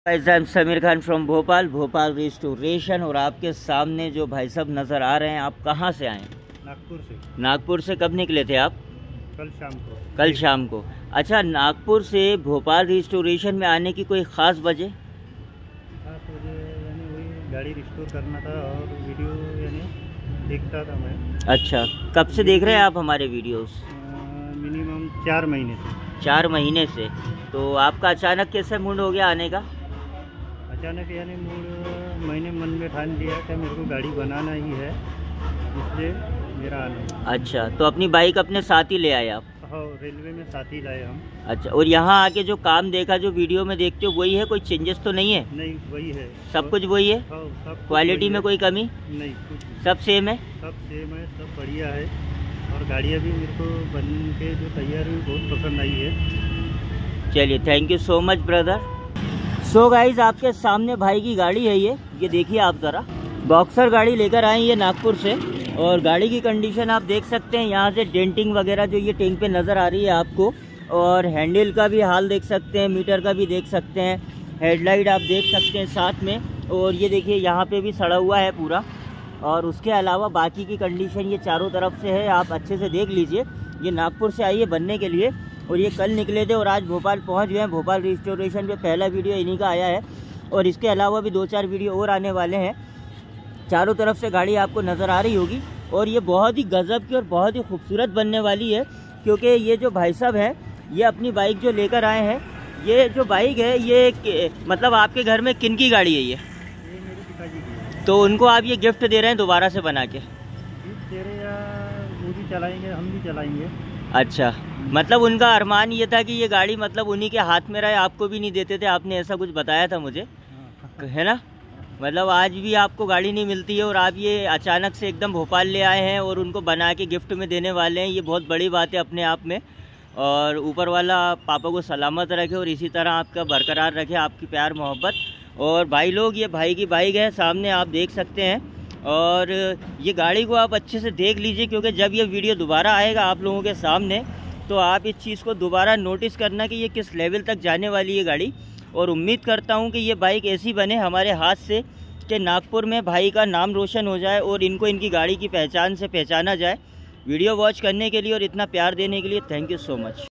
Guys, I am Sameer Khan from Bhopal restoration. और आपके सामने जो भाई साहब नज़र आ रहे हैं, आप कहाँ से आए? नागपुर से कब निकले थे आप? कल शाम को। अच्छा, नागपुर से भोपाल रिस्टोरेशन में आने की कोई ख़ास वजह? यानी वही गाड़ी रिस्टोर करना था और वीडियो यानी देखता था मैं। अच्छा, कब से देख रहे हैं आप हमारे वीडियोस? मिनिमम 4 महीने से। 4 महीने से। तो आपका अचानक कैसे मूड हो गया आने का? अचानक यानी मूड मैंने मन में ठान लिया कि मेरे को गाड़ी बनाना ही है, इसलिए मेरा आना। अच्छा, तो अपनी बाइक अपने साथ ही ले आए आप? हाँ, रेलवे में साथ ही लाए हम। अच्छा, और यहाँ आके जो काम देखा, जो वीडियो में देखते हो, वही है? कोई चेंजेस तो नहीं है? नहीं, वही है। सब कुछ वही है? हाँ, सब क्वालिटी में कोई कमी नहीं, कुछ सब सेम है? सब सेम है, सब बढ़िया है। और गाड़ियाँ भी मेरे को बन के जो तैयार हुई बहुत पसंद आई है। चलिए, thank you so much brother. So guys, आपके सामने भाई की गाड़ी है ये देखिए आप ज़रा। बॉक्सर गाड़ी लेकर आए ये नागपुर से। और गाड़ी की कंडीशन आप देख सकते हैं, यहाँ से डेंटिंग वगैरह जो ये टैंक पे नज़र आ रही है आपको। और हैंडल का भी हाल देख सकते हैं, मीटर का भी देख सकते हैं, हेडलाइट आप देख सकते हैं साथ में। और ये देखिए यहाँ पे भी सड़ा हुआ है पूरा। और उसके अलावा बाकी की कंडीशन ये चारों तरफ से है, आप अच्छे से देख लीजिए। ये नागपुर से आई है बनने के लिए और ये कल निकले थे और आज भोपाल पहुंच गए हैं। भोपाल रिस्टोरेशन पे पहला वीडियो इन्हीं का आया है और इसके अलावा भी 2-4 वीडियो और आने वाले हैं। चारों तरफ से गाड़ी आपको नज़र आ रही होगी और ये बहुत ही गजब की और बहुत ही खूबसूरत बनने वाली है। क्योंकि ये जो भाई साहब हैं, ये अपनी बाइक जो लेकर आए हैं, ये जो बाइक है ये मतलब आपके घर में किन की गाड़ी है? ये मेरे पिताजी की है। तो उनको आप ये गिफ्ट दे रहे हैं दोबारा से बना के? गिफ्ट दे रहे या वो भी चलाएंगे, हम भी चलाएंगे। अच्छा, मतलब उनका अरमान ये था कि ये गाड़ी मतलब उन्हीं के हाथ में रहे, आपको भी नहीं देते थे, आपने ऐसा कुछ बताया था मुझे, है ना? मतलब आज भी आपको गाड़ी नहीं मिलती है और आप ये अचानक से एकदम भोपाल ले आए हैं और उनको बना के गिफ्ट में देने वाले हैं। ये बहुत बड़ी बात है अपने आप में। और ऊपर वाला पापा को सलामत रखे और इसी तरह आपका बरकरार रखे, आपकी प्यार मोहब्बत। और भाई लोग, ये भाई की बाइक है, सामने आप देख सकते हैं। और ये गाड़ी को आप अच्छे से देख लीजिए, क्योंकि जब ये वीडियो दोबारा आएगा आप लोगों के सामने तो आप इस चीज़ को दोबारा नोटिस करना कि ये किस लेवल तक जाने वाली है गाड़ी। और उम्मीद करता हूँ कि ये बाइक ऐसी बने हमारे हाथ से कि नागपुर में भाई का नाम रोशन हो जाए और इनको इनकी गाड़ी की पहचान से पहचाना जाए। वीडियो वॉच करने के लिए और इतना प्यार देने के लिए थैंक यू सो मच।